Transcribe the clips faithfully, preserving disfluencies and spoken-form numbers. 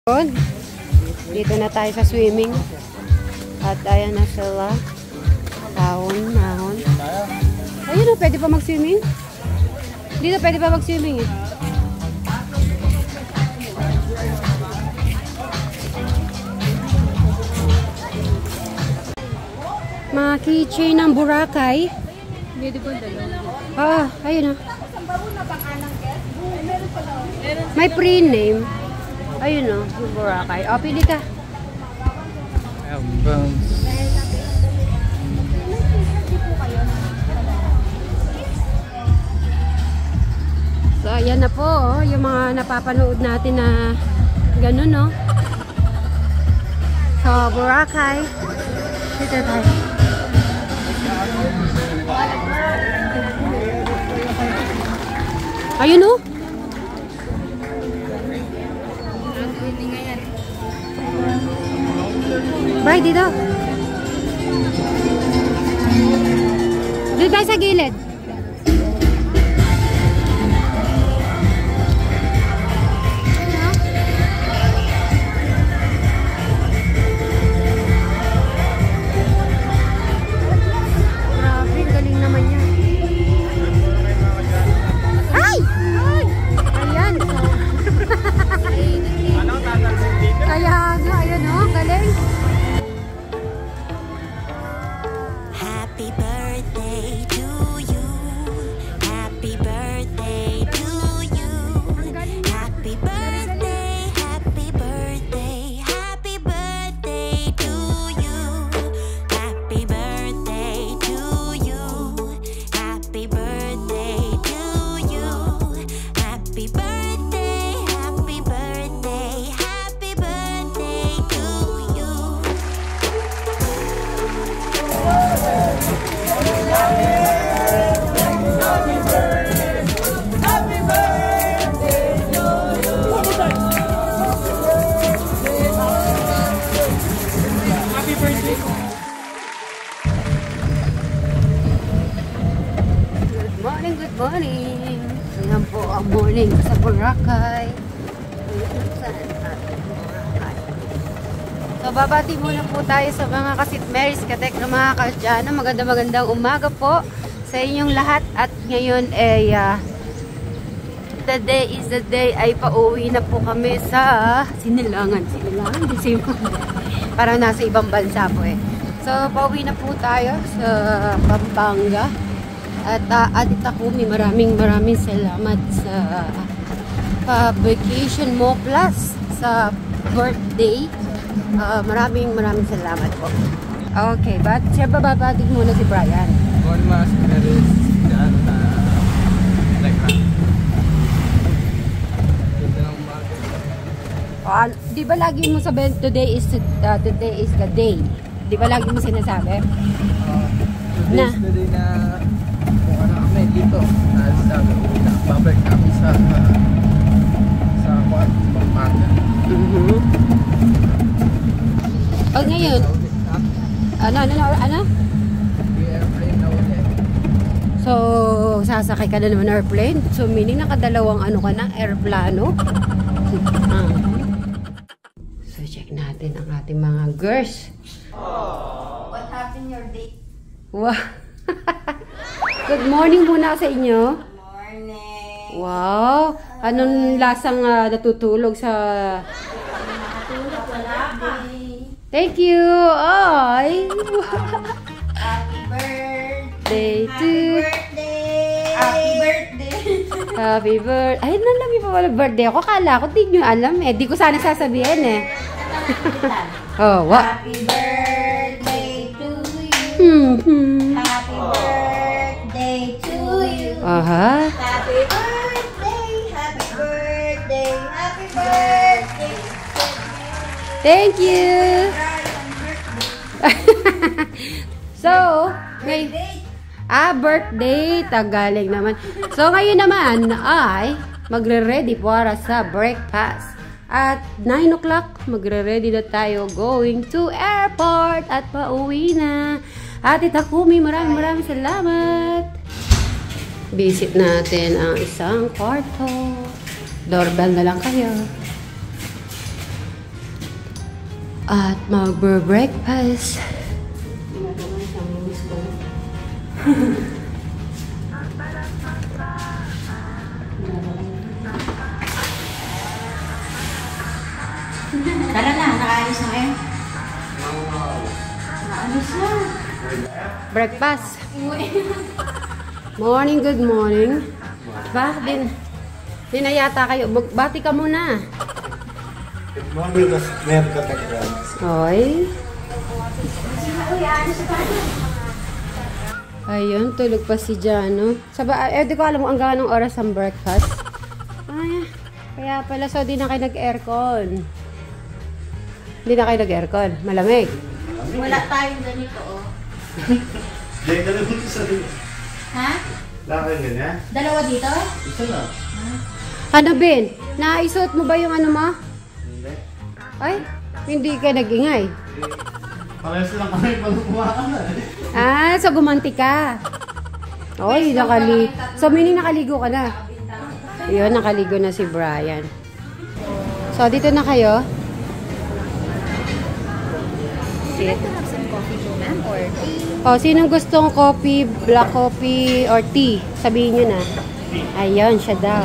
Dito na tayo sa swimming. At ayan na sila. Taon, nahon. Ayun o, pwede pa mag-swimming? Dito pwede pa mag-swimming eh. Mga keychain ng Boracay. Ah, ayun o. May pre-name. Ayun o, yung Boracay. O, pili ka. So, ayan na po, oh, yung mga napapanood natin na ganun, no? So, Boracay. Dito tayo. Ayun, oh. Bye, dito. Dito tayo sa gilid. Grabe, galing naman yan. Ay! Ay! Ayan. Kaya nga, ayun o, galing. Happy birthday to you. Happy birthday to you. Happy birthday, happy birthday, happy birthday to you. Happy birthday to you. Happy birthday to you. Happy birthday, happy birthday, happy birthday to you. Good morning, good morning. Ayan po ang morning sa Boracay. So, babati muna po tayo sa mga kasitmeris, katek na mga kadyana. Maganda magandang umaga po sa inyong lahat. At ngayon ay uh, the day is the day ay pauwi na po kami sa Sinilangan. Sinilangan? Di same. Parang nasa ibang bansa po eh. So, pauwi na po tayo sa Pampanga. At uh, Ate Takumi, maraming maraming salamat sa uh, Vacation Mo Plus sa birthday. Uh, maraming maraming salamat po. Okay, but siya bababatig muna si Brian. One mas meron dyan na like uh, di ba lagi mo sabihin today is uh, today is the day? Di ba lagi mo sinasabi? Uh, today na. is the day na kung ano kami dito. Sabi ko na babalik kami sa uh, sa Pampanga. Mhm. Pag ngayon, ano, ano, ano, ano? Airplane na ulit. So, sasakay ka na naman airplane. So, meaning nakadalawang ano ka na, airplano. Ah. So, check natin ang ating mga girls. What happened your day? Wow. Good morning muna sa inyo. Morning. Wow. Anong lasang uh, natutulog sa... Nakatulog, wala ka. Thank you. Ay. Happy Day birthday. to... Birthday. Happy birthday. Happy birthday. Ay, nalami pa wala birthday ako. Kala ko, di nyo alam eh. Di ko sana sasabihin eh. Oh, what? Happy birthday to you. Hmm, hmm. Happy birthday to you. Aha. Happy birthday. Happy birthday. Happy birthday. Thank you. So, may... Ah, birthday. Tagaling naman. So, ngayon naman ay magre-ready para sa breakfast. At nine o'clock, magre-ready na tayo going to airport at pauwi na. Ate Takumi, maraming maraming salamat. Visit natin ang isang kwarto. Doorbell na lang kayo. At magbe-breakfast. Tara na, nakaalis na kayo. Nakaalis na. Breakfast. Morning, good morning. Ba, din. Din na yata kayo. Bati ka muna. Good morning, Mer Katekram. Oy. Ayun, tulog pa si Jano. Saba, eh, di ko alam kung hanggang anong oras ang breakfast. Ay, kaya pala, so di na kayo nag-aircon. Hindi na kayo nag-aircon. Malamig. Wala tayong ganito, oh. Diyan ka lang dito sa dito. Ha? Laki ganyan? Dalawa dito? Isa na. Ano, Ben? Naisuot mo ba yung ano mo? Hindi. Ay, hindi ka nag-ingay. Parehas lang kami pag kumakan na eh. Ah, so gumanti ka. Oy, nakali. So, meaning nakaligo ka na. Ayun, nakaligo na si Brian. So, dito na kayo. Sit. Oh, sinong gustong coffee, black coffee, or tea? Sabihin nyo na. Ayun, siya daw.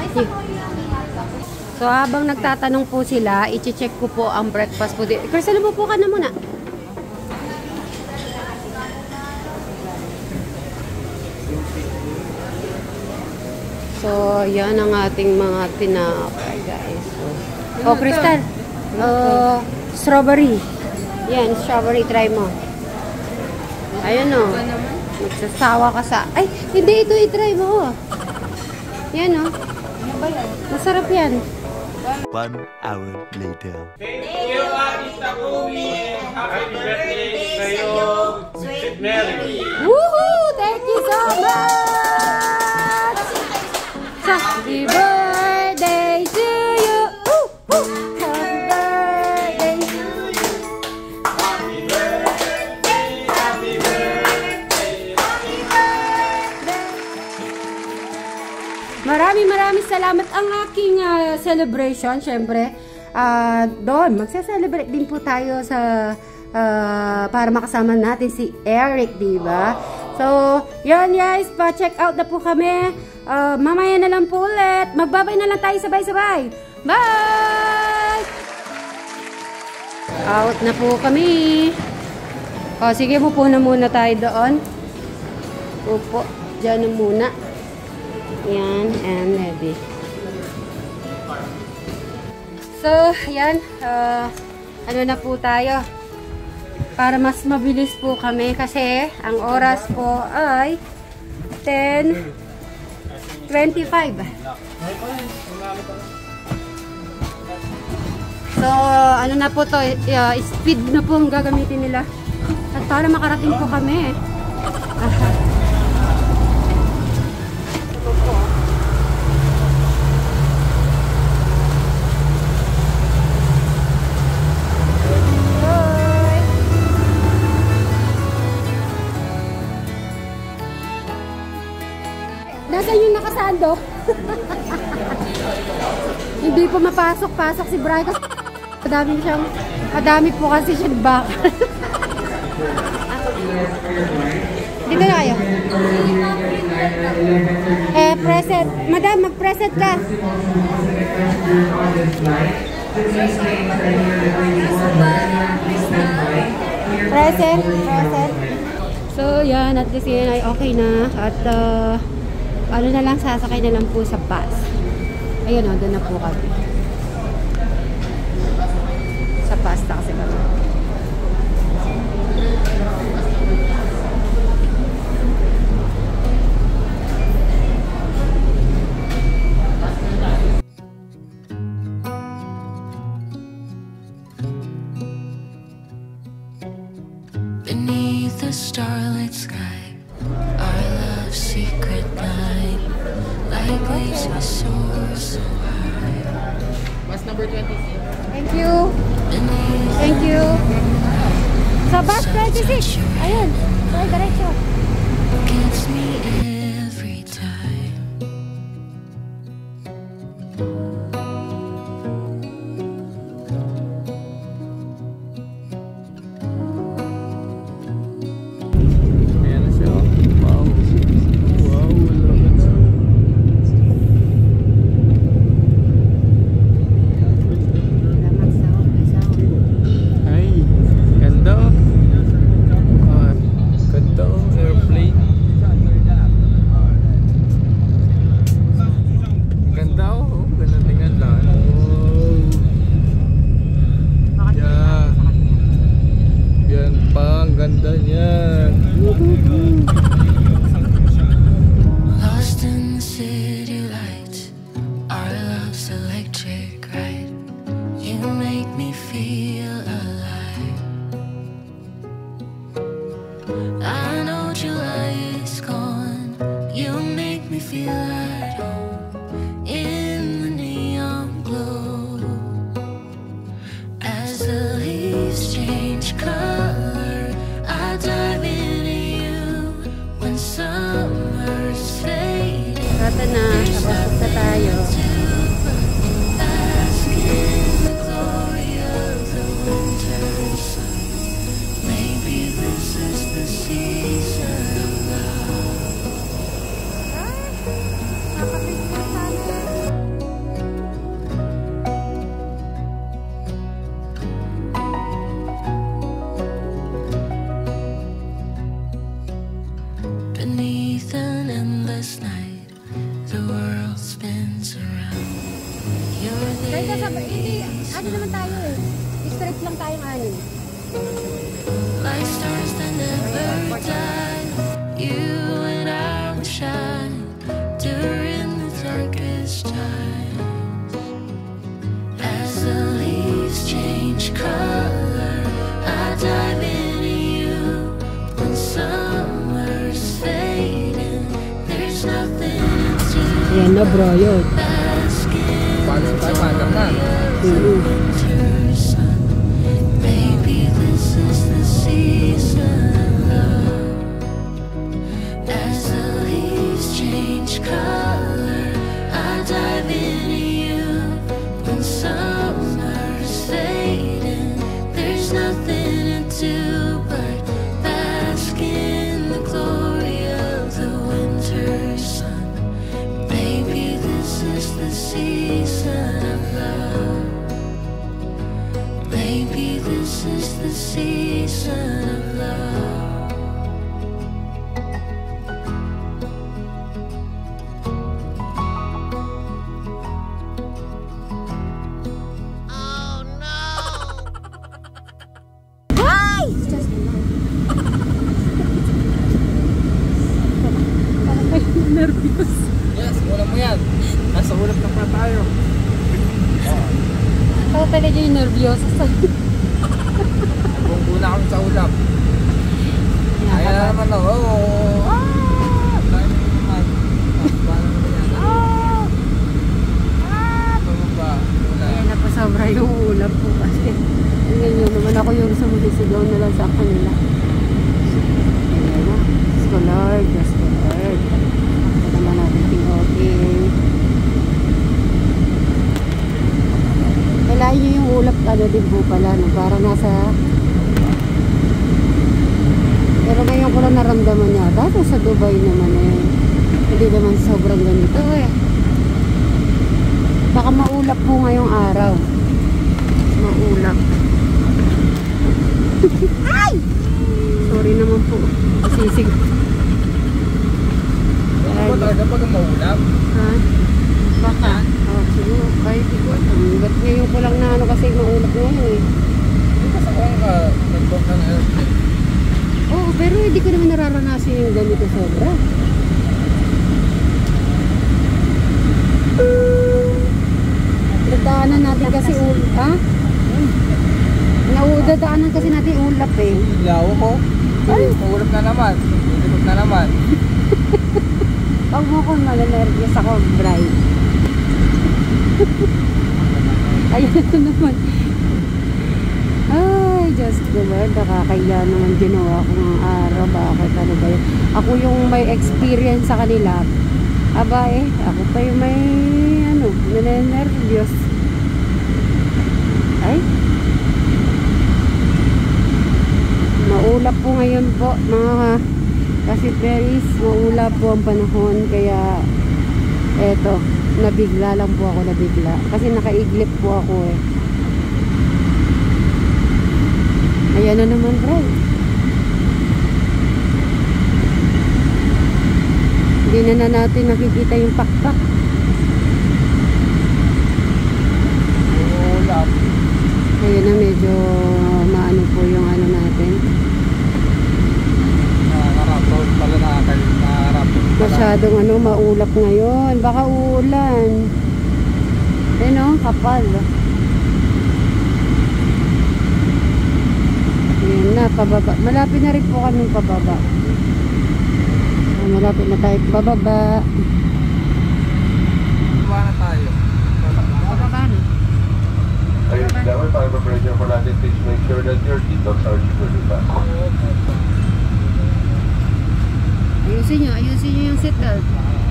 So, habang nagtatanong po sila, i-check ko po ang breakfast po dito. Crystal, mo po ka na muna. So, yan ang ating mga tinapay, guys. So, oh, Crystal. Oh, strawberry. Yan, strawberry. Try mo. Ayan o. Magsasawa ka sa... Ay, hindi. Ito i-try mo. Oh. Yan o. Masarap yan. One hour later. Thank you, Tita Kumi. Happy birthday sa'yo, Sweet Mary. Woohoo! Thank you so much! Happy birthday to you! Woo! Woo! Happy birthday to you! Happy birthday, happy birthday, happy birthday. Maraming maraming salamat ang aking uh, celebration. Siyempre, uh, doon, magse-celebrate din po tayo sa uh, para makasama natin si Eric, diba? So, yun guys, pa-check out na po kami. Uh, mamaya na lang po ulit. Magbabay na lang tayo sabay-sabay. Bye! Out na po kami. O, sige, pupo na muna tayo doon. Upo, dyan na muna. Yan, and ready. So, yan. Uh, ano na po tayo. Para mas mabilis po kami kasi ang oras po ay ten twenty-five. So, ano na po to, uh, speed na po ang gagamitin nila. At para makarating po kami. Aha. Nasaan yung nakasando? Hindi po mapasok-pasok si Brian kasi madami siyang, madami po kasi siya baka. Dito na kayo. Eh, present. Madam, mag-present ka. Present, present. So, yan. At least yun ay okay na. At, uh, ano na lang, sasakay na lang po sa bus. Ayun o, doon na po kami. Sa bus na kasi kami. Beneath the starlit sky, our love's secret line, like waves we soar so high. Bus number twenty-six. Thank you. Beneath Thank you. Sa bus twenty-six. Ayun. Ay, diretso. gets me every time. ganda niyan. Lost in the city lights, our love's electric, right? You make me feel alive. I know July is gone. You make me feel at home in the neon glow. As the leaves change color, I dive into you when summer's fading. Kata na, tapos na tayo. Bask in the glory of the winter sun. Maybe this is the season of love. Beneath an endless night, the world spins around. You're Kahit nasa, there, hindi, ano naman tayo eh. Straight lang tayong ano. like stars that never die. You and I will shine during the darkest times. As the leaves change color, I dive into you when summer's fading. There's nothing to Ayan na bro, yun. bask in Paano sa tayo, madam na. winter sun. Maybe this is the season of love. As the leaves change color, I dive into you when summer's fading. There's nothing to do but bask in the glory of the winter sun. Maybe this is the season of love. Maybe this is the season of love. Yes, ulam mo yan. Nasa ulam na pa tayo. Ako talaga yung nervyoso sa Bunggo na kami sa ulam. Ayan na naman ako. Oh. Ah! Dami naman. Ah, paano mo yan? Ah! Ah! Pababa. Wala. Ayan na po, sobra yung ulap po kasi. Tingnan nyo naman ako yung sumulisigaw na lang sa kanila. Ayan na. Diyos ko Lord, Diyos ko Lord. Ito naman natin ting okay. Kailangan nyo yung ulap ano din po pala, no? Para nasa... Pero ngayon ko lang naramdaman niya. Dati sa Dubai naman eh. Hindi naman sobrang ganito eh. Baka maulap po ngayong araw. Maulap. Ay! Sorry naman po. Sisig. Ano ba talaga pag maulam? Ha? Baka. Oh, siguro. Kahit di ko alam. Ba't ngayon ko lang na ano kasi maulap ngayon eh. Hindi ka sa kung ka nag-book ka na airplane. Oo, pero hindi ko naman nararanasan yung ganito sobra. Dadaanan natin kasi ulap. Ha? Naudadaanan kasi natin ulap eh. Ilaw ko. Ay, maulap na naman. Ilipot na naman. Pag mo ko malanervyos ako, Bri. Ayan ito naman. Ay, Diyos ko Lord, nakakaya naman ginawa ko ng araw. Bakit ano ba yun? Ako yung may experience sa kanila. Aba eh, ako pa yung may ano, nalenervyos. Ay. Maulap po ngayon po, mga kasi Paris, maulap po ang panahon. Kaya, eto, nabigla lang po ako, nabigla. Kasi nakaiglip po ako eh. Ayan na naman, bro. Hindi na na natin nakikita yung pakpak. Ulap. Ayun na, medyo maano po yung ano natin. Masyadong ano, maulap ngayon. Baka uulan. Ayun o, kapal. Ayan na, pababa. Malapit na rin po kami pababa. Ah, malapit na tayo pababa. Baba na tayo. Pababa na. Ayun, dapat para ma-pressure po natin, please make sure that your seatbelts are securely fastened. Ayusin nyo, ayusin nyo yung seatbelt.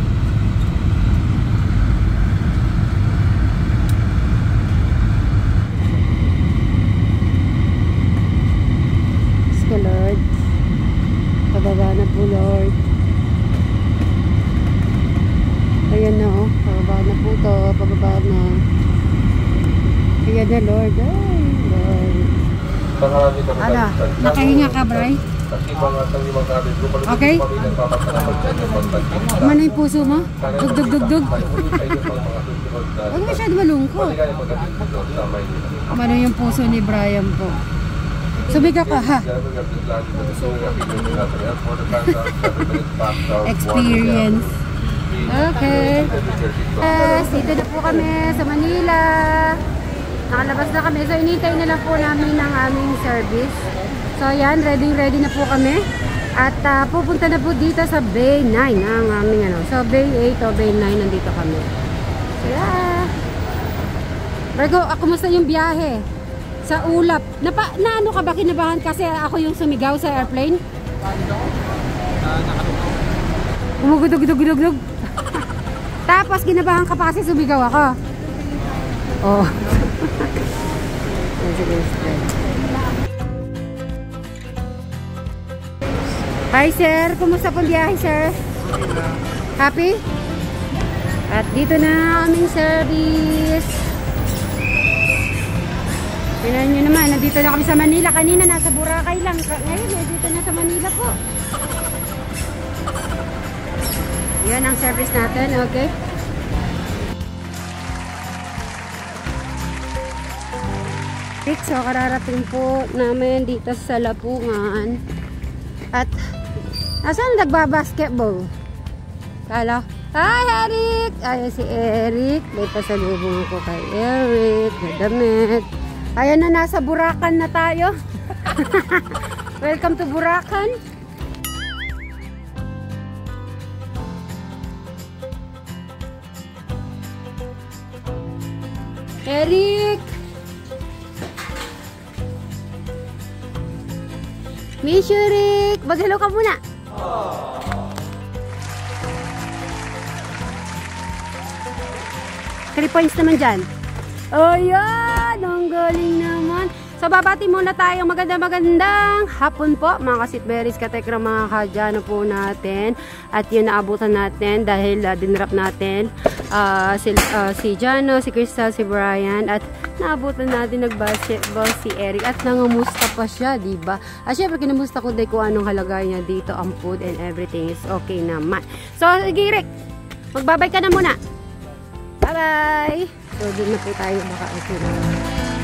Ska Lord. Pababa na po Lord. Ayan na oh, pababa na po to, pababa na. Ayan na Lord, ay Lord. Ano, nakahinga ka Bray? Okay? Ano yung puso mo? Dug dug dug dug. Huwag masyado malungkot. Ano yung puso ni Brian po? Sumiga ka ha? Experience. Okay. Yes, dito na po kami sa Manila. Nakalabas na kami. So, inintay na lang po namin ang aming service. So, ayan. Ready, ready na po kami. At uh, pupunta na po dito sa Bay nine ang aming ano. So, Bay eight o Bay nine nandito kami. So, yeah. Virgo, ah, kumusta yung biyahe? Sa ulap. Napa, na ano ka ba kinabahan kasi ako yung sumigaw sa airplane? Umugudug-dug-dug-dug. Tapos ginabahan ka pa kasi sumigaw ako. Oh. Hi sir, kumusta pong biyahe sir? Happy? At dito na aming service. Tingnan nyo naman, nandito na kami sa Manila. Kanina nasa Boracay lang. Ngayon eh, dito na sa Manila po. Yan ang service natin, okay? So, kararating po namin dito sa Lapungan. At, asan nagbabasketball? Kala? Hi, Eric! Ayan si Eric. May pasalubong ko kay Eric. May damit. Ayan na, nasa Buracan na tayo. Welcome to Buracan. Eric! Miss you, Rick! Mag-hello ka muna. three points naman dyan. Oh, yan! Ang galing naman. So, babati muna tayo. Maganda-magandang hapon po, mga kasitberis, katekra, mga kadyano po natin. At yun, naabutan natin dahil uh, dinrap natin uh, si, uh, si Jano, si Crystal, si Brian. At naabutan natin nag-basketball si Eric. At nangamusta pa siya, diba? At syempre, kinamusta ko dahil kung anong halagay niya dito. Ang food and everything is okay naman. So, sige, Rick. Magbabay ka na muna. Bye-bye! So, doon na po tayo. Baka okay na.